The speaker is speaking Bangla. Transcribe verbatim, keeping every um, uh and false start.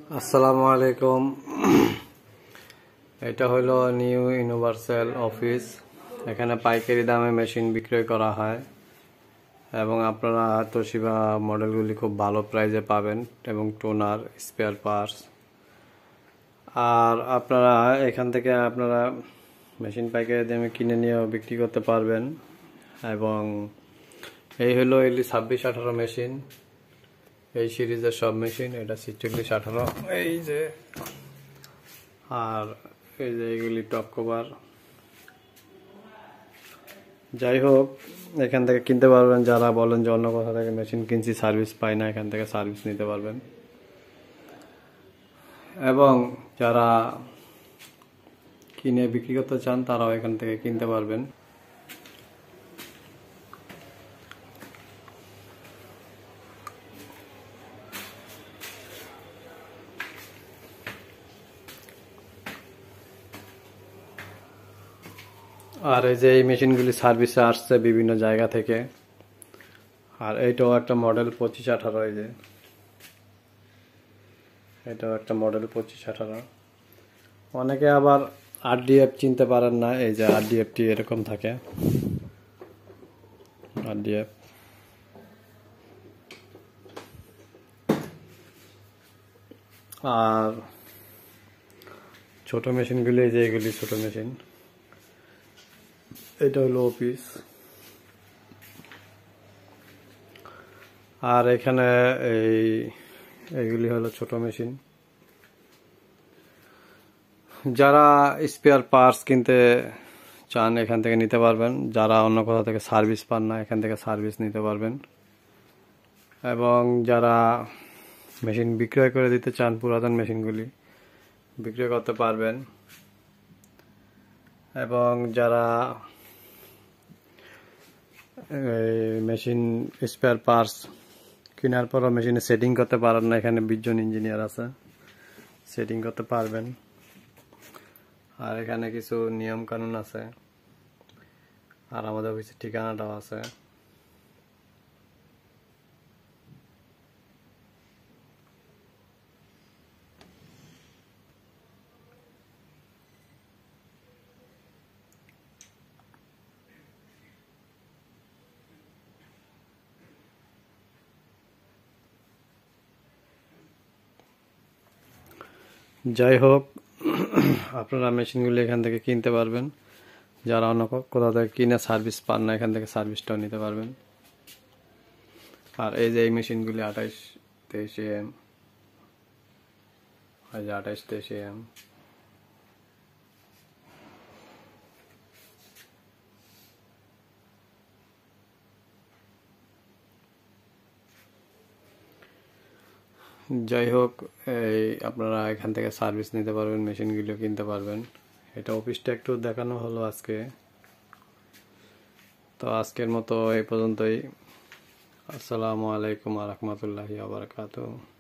আসসালামু আলাইকুম। এটা হলো নিউ ইউনিভার্সাল অফিস। এখানে পাইকারি দামে মেশিন বিক্রয় করা হয় এবং আপনারা তোশিবা মডেলগুলি খুব ভালো প্রাইসে পাবেন এবং টোনার, স্পেয়ার পার্টস। আর আপনারা এখান থেকে আপনারা মেশিন পাইকারি দামে কিনে নিয়েও বিক্রি করতে পারবেন। এবং এই হলো এলি ছাব্বিশ আঠারো মেশিন, এই সিরিজের সব মেশিন। এটা ছিচল্লিশ আঠারো, এই যে, আর এই যে এইগুলি টপ কভার। যাই হোক, এখান থেকে কিনতে পারবেন। যারা বলেন যে অন্য কোথা থেকে মেশিন কিনছি, সার্ভিস পাই না, এখান থেকে সার্ভিস নিতে পারবেন। এবং যারা কিনে বিক্রি করতে চান তারাও এখান থেকে কিনতে পারবেন। আর এই যে এই মেশিনগুলি সার্ভিসে আসছে বিভিন্ন জায়গা থেকে। আর এইটাও একটা মডেল পঁচিশ আঠারো, এই যে এটাও একটা মডেল পঁচিশ আঠারো। অনেকে আবার আর ডি এফ চিনতে পারেন না, এই যে আর ডি এফ টি এরকম থাকে। আর ডি এফ আর ছোট মেশিনগুলি, এই যে এগুলি ছোট মেশিন। এটা হলো অফিস। আর এখানে এই এইগুলি হলো ছোট মেশিন। যারা স্পেয়ার পার্টস কিনতে চান এখান থেকে নিতে পারবেন। যারা অন্য কোথাও থেকে সার্ভিস পান না, এখান থেকে সার্ভিস নিতে পারবেন। এবং যারা মেশিন বিক্রয় করে দিতে চান, পুরাতন মেশিনগুলি বিক্রয় করতে পারবেন। এবং যারা মেশিন স্পেয়ার পার্টস কেনার পরও মেশিনে সেটিং করতে পারেন না, এখানে বিশ জন ইঞ্জিনিয়ার আছে, সেটিং করতে পারবেন। আর এখানে কিছু নিয়ম কানুন আছে, আর আমাদের অফিসের ঠিকানাটাও আছে। যাই হোক, আপনারা মেশিনগুলি এখান থেকে কিনতে পারবেন। যারা অন্য কোথাও থেকে কিনে সার্ভিস পান না, এখান থেকে সার্ভিসটাও নিতে পারবেন। আর এই যে এই মেশিনগুলি আঠাইশ তেইশ এম, এই যে আঠাইশ তেইশ এম। যাই হোক, এই আপনারা এখান থেকে সার্ভিস নিতে পারবেন, মেশিনগুলো কিনতে পারবেন। এটা অফিসটা একটু দেখানো হলো আজকে। তো আজকের মতো এই পর্যন্তই। আসসালামু আলাইকুম ওয়া রাহমাতুল্লাহি ওয়া বারাকাতুহু।